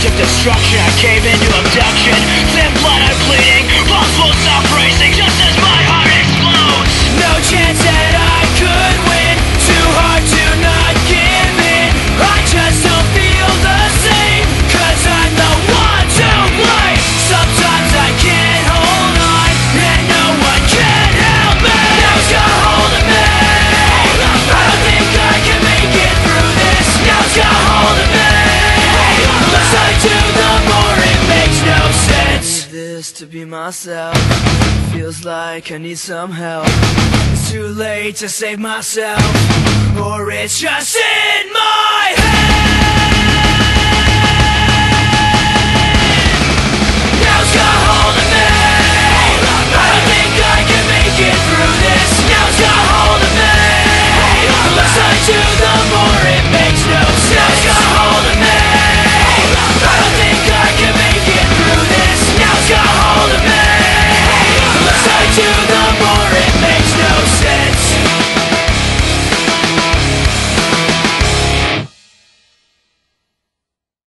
verge of destruction. I cave into abduction. Thin blood, I'm bleeding. Pulse will stop racing just as my heart explodes. No chance that I could win. Too hard to not give in. I just don't feel the same, 'cause I'm the one to blame. Sometimes I can't hold on, and no one can help me. Now it's got a hold of me. I don't think I can make it through this. Now it's got a hold of me. The less I do, the more it makes no sense. This to be myself feels like I need some help. It's too late to save myself, or it's just in my head.